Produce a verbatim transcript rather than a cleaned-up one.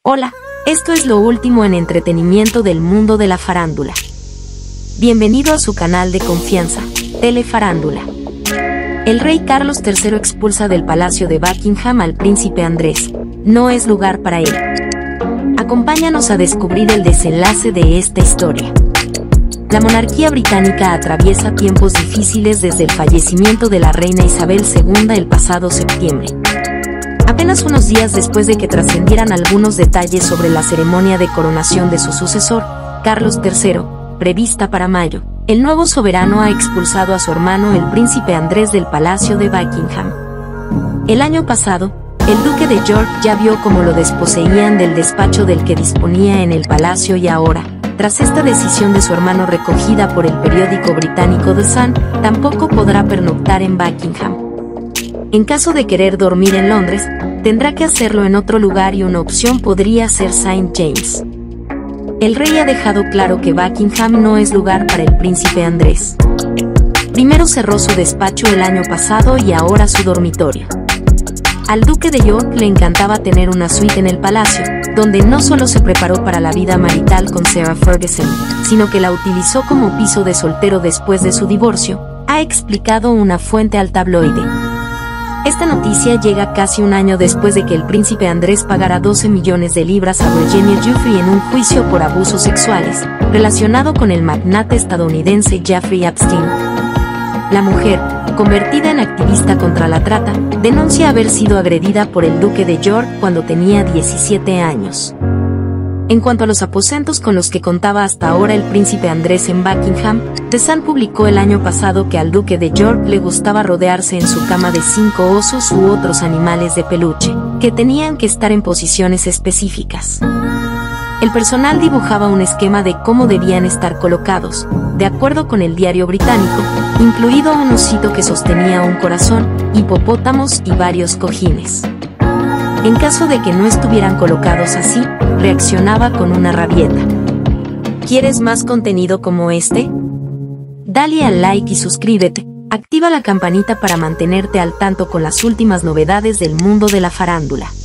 Hola, esto es lo último en entretenimiento del mundo de la farándula. Bienvenido a su canal de confianza, Telefarándula. El rey Carlos tercero expulsa del Palacio de Buckingham al príncipe Andrés. No es lugar para él. Acompáñanos a descubrir el desenlace de esta historia. La monarquía británica atraviesa tiempos difíciles desde el fallecimiento de la reina Isabel segunda el pasado septiembre. Apenas unos días después de que trascendieran algunos detalles sobre la ceremonia de coronación de su sucesor, Carlos tercero, prevista para mayo, el nuevo soberano ha expulsado a su hermano el príncipe Andrés del Palacio de Buckingham. El año pasado, el duque de York ya vio cómo lo desposeían del despacho del que disponía en el palacio y ahora, tras esta decisión de su hermano recogida por el periódico británico The Sun, tampoco podrá pernoctar en Buckingham. En caso de querer dormir en Londres, tendrá que hacerlo en otro lugar y una opción podría ser Saint James. El rey ha dejado claro que Buckingham no es lugar para el príncipe Andrés. Primero cerró su despacho el año pasado y ahora su dormitorio. Al duque de York le encantaba tener una suite en el palacio, donde no solo se preparó para la vida marital con Sarah Ferguson, sino que la utilizó como piso de soltero después de su divorcio, ha explicado una fuente al tabloide. Esta noticia llega casi un año después de que el príncipe Andrés pagara doce millones de libras a Virginia Giuffre en un juicio por abusos sexuales, relacionado con el magnate estadounidense Jeffrey Epstein. La mujer, convertida en activista contra la trata, denuncia haber sido agredida por el duque de York cuando tenía diecisiete años. En cuanto a los aposentos con los que contaba hasta ahora el príncipe Andrés en Buckingham, The Sun publicó el año pasado que al duque de York le gustaba rodearse en su cama de cinco osos u otros animales de peluche, que tenían que estar en posiciones específicas. El personal dibujaba un esquema de cómo debían estar colocados, de acuerdo con el diario británico, incluido un osito que sostenía un corazón, hipopótamos y varios cojines. En caso de que no estuvieran colocados así, reaccionaba con una rabieta. ¿Quieres más contenido como este? Dale al like y suscríbete, activa la campanita para mantenerte al tanto con las últimas novedades del mundo de la farándula.